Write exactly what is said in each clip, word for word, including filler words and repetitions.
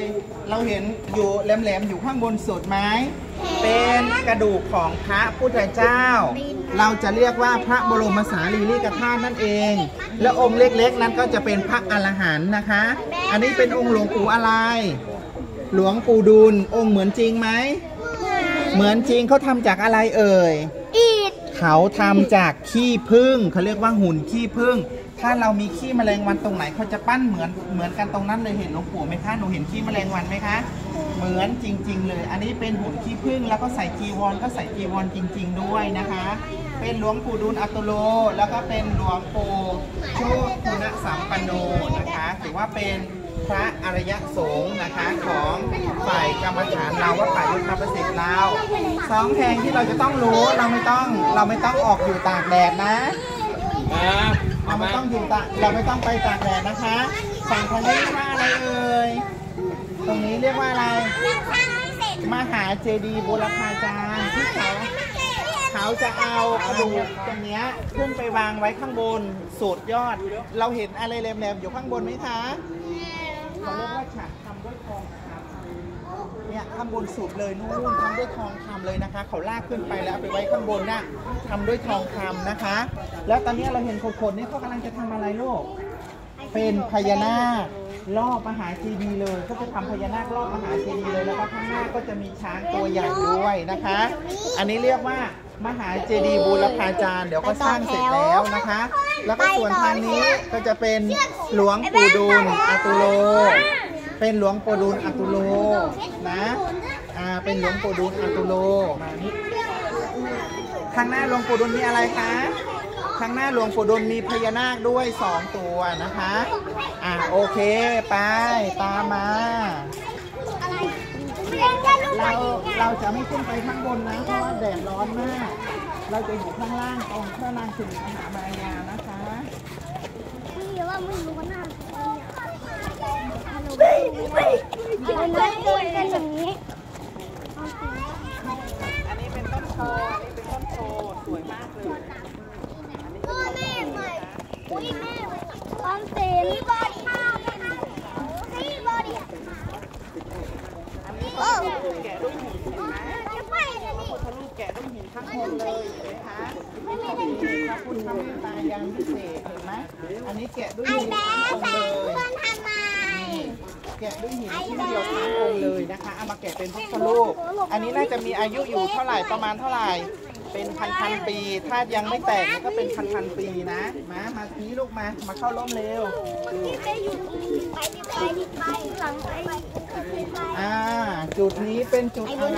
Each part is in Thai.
เราเห็นอยู่แหลมๆอยู่ข้างบนสุดไหมเป็นกระดูกของพระพุทธเจ้าเราจะเรียกว่าพระบรมสารีริกธาตุนั่นเองและองค์เล็กๆนั้นก็จะเป็นพระอรหันต์นะคะอันนี้เป็นองค์หลวงปู่อะไรหลวงปู่ดูลองค์เหมือนจริงไหมเหมือนจริงเขาทำจากอะไรเอ่ยเขาทำจากขี้ผึ้งเขาเรียกว่าหุ่นขี้ผึ้งถ้าเรามีขี้แมลงวันตรงไหนเขาจะปั้นเหมือนเหมือนกันตรงนั้นเลยเห็นหลวงปู่ไหมคะหนูเห็นขี้แมลงวันไหมคะเหมือนจริงๆเลยอันนี้เป็นหุ่นขี้ผึ้งแล้วก็ใส่จีวรก็ใส่จีวรจริงๆด้วยนะคะเป็นหลวงปู่ดูลอัตโลแล้วก็เป็นหลวงปู่โชติณสัมปันโนนะคะถือว่าเป็นพระอริยสงฆ์นะคะของฝ่ายกรรมฐานเราว่าฝ่ายพุทธประสิทธิ์เราสองแห่งที่เราจะต้องรู้เราไม่ต้องเราไม่ต้องออกอยู่ตากแดดนะเราไม่ต้องอยู่ตากเราไม่ต้องไปตากแดดนะคะฝั่งทางนี้เรียกว่าอะไรเอ่ยตรงนี้เรียกว่าอะไรมหาเจดีย์บูรพาจารย์ที่เขาเขาจะเอากระดูกตรงนี้ขึ้นไปวางไว้ข้างบนสุดยอดเราเห็นอะไรแหลมๆอยู่ข้างบนไหมคะเขาเรียกว่าฉัตรทำด้วยทองคำเนี่ยข้างบนสุดเลยนู่นทำด้วยทองคำเลยนะคะเขาลากขึ้นไปแล้วไปไว้ข้างบนน่ะทำด้วยทองคำนะคะแล้วตอนนี้เราเห็นคนๆนี่เขากำลังจะทำอะไรลูกเป็นพญานาครอบมหาเจดีย์เลยก็จะทำพญานาครอบมหาเจดีย์เลยแล้วก็ข้างหน้าก็จะมีช้างตัวใหญ่ด้วยนะคะอันนี้เรียกว่ามหาเจดีย์บูรพาจารย์เดี๋ยวก็สร้างเสร็จแล้วนะคะแล้วก็ส่วนทางนี้ก็จะเป็นหลวงปู่ดูลอัตุโลเป็นหลวงปู่ดูลอัตุโลนะอ่าเป็นหลวงปู่ดูลอัตุโลข้างหน้าหลวงปู่ดูลมีอะไรคะข้างหน้าหลวงปู่ดูลมีพญานาคด้วยสองตัวนะคะอ่าโอเคไปตามมาเราเราจะไม่ขึ้นไปข้างบนนะเพราะว่าแดดร้อนมากเราจะอยู่ข้างล่างตรงพระนางสิริมหามายานะคะไม่ว่าไม่รู้กันหน้าไม่ไม่ไม่เดินกันอย่างนี้อันนี้เป็นต้นโพอันนี้เป็นต้นโพสวยมากเลยพ่อแม่ใหม่อุ้ยแม่ความเสียงบอดี้นี่บอดี้อันนี้ก็แกะด้วยหินเห็นไหมพระพุทธรูปแกะด้วยหินทั้งหมดเลยเห็นไหมคะพระพุทธรูปตายังพิเศษเห็นไหมอันนี้แกะด้วยหินทั้งหมดเลยแกะด้วยหินที่เดียวทั้งองค์เลยนะคะเอามาแกะเป็นพระพุทธรูปอันนี้น่าจะมีอายุอยู่เท่าไหร่ประมาณเท่าไหร่เป็นพันพันปีถ้ายังไม่แตกก็เป็นพันพันปีนะมามาทีนี้ลูกมามาเข้าร่มเร็วอ่าจุดนี้เป็นจุดอะไร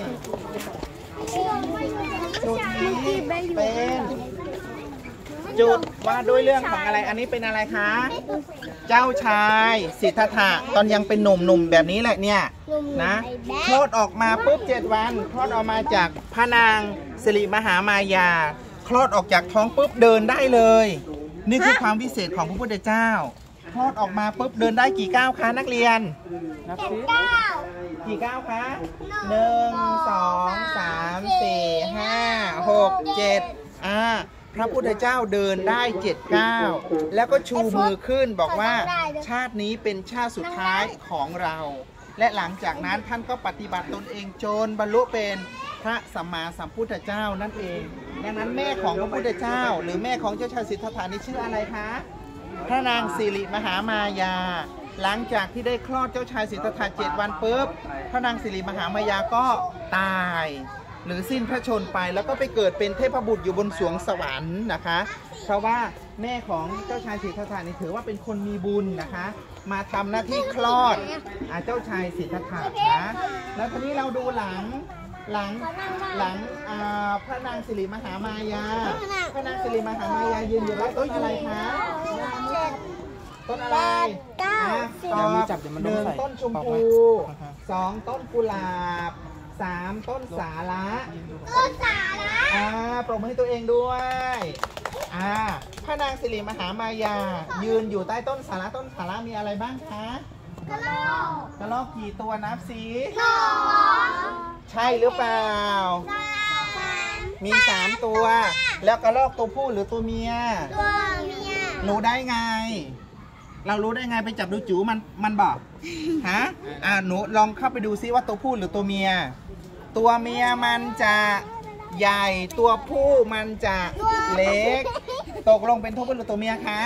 จุดนี้เป็นจุดว่าด้วยเรื่องของอะไรอันนี้เป็นอะไรคะเจ้าชายสิทธัตถะตอนยังเป็นหนุ่มๆแบบนี้แหละเนี่ยนะคลอดออกมาปุ๊บเจ็ดวันคลอดออกมาจากพระนางสิริมหามายาคลอดออกจากท้องปุ๊บเดินได้เลยนี่คือความพิเศษของพระพุทธเจ้าคลอดออกมาปุ๊บเดินได้กี่ก้าวคะนักเรียนนับสิกี่ก้าวคะหนึ่งสองสามสี่ห้าหกเจ็ดอ่าพระพุทธเจ้าเดินได้เจ็ดก้าวแล้วก็ชูมือขึ้นบอกว่าชาตินี้เป็นชาติสุดท้ายของเราและหลังจากนั้นท่านก็ปฏิบัติตนเองจนบรรลุเป็นพระสัมมาสัมพุทธเจ้านั่นเองดังนั้นแม่ของพระพุทธเจ้าหรือแม่ของเจ้าชายสิทธัตถะนี่ชื่ออะไรคะพระนางสิริมหามายาหลังจากที่ได้คลอดเจ้าชายสิทธัตถะเจ็ดวันปุ๊บพระนางสิริมหามายาก็ตายหรือสิ้นพระชนไปแล้วก็ไปเกิดเป็นเทพบุตรอยู่บนสวงสวรรค์นะคะเพราะว่าแม่ของเจ้าชายสิทธัตถะนี่ถือว่าเป็นคนมีบุญนะคะมาทำหน้าที่คลอดเจ้าชายสิทธัตถะนะแล้วทีนี้เราดูหลังหลังหลังพระนางสิริมหามายาพระนางสิริมหามายายืนอยู่แล้วต้นอะไรคะต้นอะไรตอบหนึ่งต้นชมพูสองต้นกุหลาบสามต้นสาระต้นสาระอ่าปรบมือให้ตัวเองด้วยอ่าพระนางสิริมหามายายืนอยู่ใต้ต้นสาระต้นสาระมีอะไรบ้างคะกระรอกกระรอกกี่ตัวนับสิสองใช่หรือเปล่ามีสามตัวแล้วกระรอกตัวผู้หรือตัวเมียตัวเมียรู้ได้ไงเรารู้ได้ไงไปจับดูจูมันมันบอกฮะอ่าหนูลองเข้าไปดูซิว่าตัวผู้หรือตัวเมีย ตัวเมียมันจะใหญ่ตัวผู้มันจะเล็กตกลงเป็นตัวผู้หรือตัวเมียคะ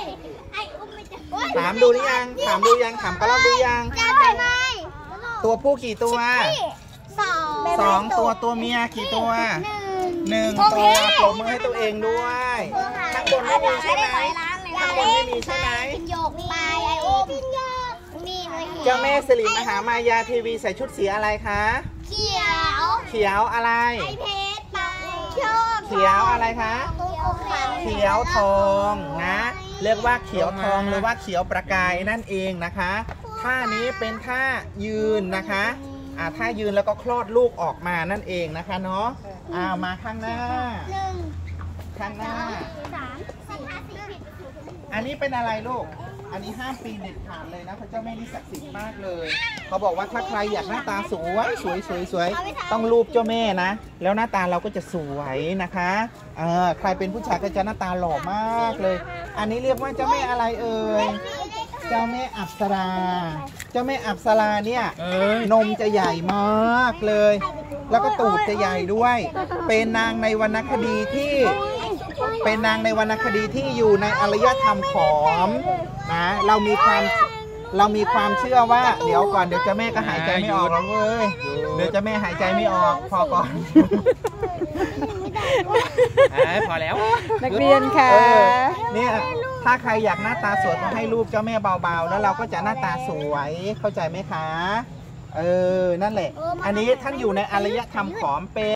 ถามดูหรือยังถามดูยังถามก็แล้วดูยังตัวผู้กี่ตัวสองสองตัวตัวเมียกี่ตัวหนึ่งตัวปรบมือให้ตัวเองด้วยข้างบนไม่มีใช่ไหมข้างบนไม่มีใช่ไหมโยกไปไอโอมนี่เลยเจ้าแม่สิริมหามายาทีวีใส่ชุดสีอะไรคะเขียวเขียวอะไรไอเพชรปากชอบเขียวอะไรคะเขียวทองนะเรียกว่าเขียวทองหรือว่าเขียวประกายนั่นเองนะคะท่านี้เป็นท่ายืนนะคะอ่าท่ายืนแล้วก็คลอดลูกออกมานั่นเองนะคะเนาะอ่ามาข้างหน้าหนึ่งข้างหน้าสามสี่ห้าสี่อันนี้เป็นอะไรลูกอันนี้ห้ามปีนเด็ดขาดเลยนะพระเจ้าแม่นี่ศักดิ์สิทธิ์มากเลยเขาบอกว่าถ้าใครอยากหน้าตาสวยสวยสวยสวยต้องรูปเจ้าแม่นะแล้วหน้าตาเราก็จะสวยนะคะเออใครเป็นผู้ชายก็จะหน้าตาหล่อมากเลยอันนี้เรียกว่าเจ้าแม่อะไรเอ่ยเจ้าแม่อัปสรา เจ้าแม่อัปสราเนี่ยนมจะใหญ่มากเลย แล้วก็ตูดจะใหญ่ด้วย เป็นนางในวรรณคดีที่เป็นนางในวรรณคดีที่อยู่ในอารยธรรมขอมนะเรามีความเรามีความเชื่อว่าเดี๋ยวก่อนเดี๋ยวเจ้าแม่ก็หายใจไม่ออกแล้วเว้ยเดี๋ยวเจ้าแม่หายใจไม่ออกพอก่อนพอแล้วนักเรียนค่ะเนี่ยถ้าใครอยากหน้าตาสวยก็ให้รูปเจ้าแม่เบาๆแล้วเราก็จะหน้าตาสวยเข้าใจไหมคะเออนั่นแหละอันนี้ท่านอยู่ในอารยธรรมขอมเป็น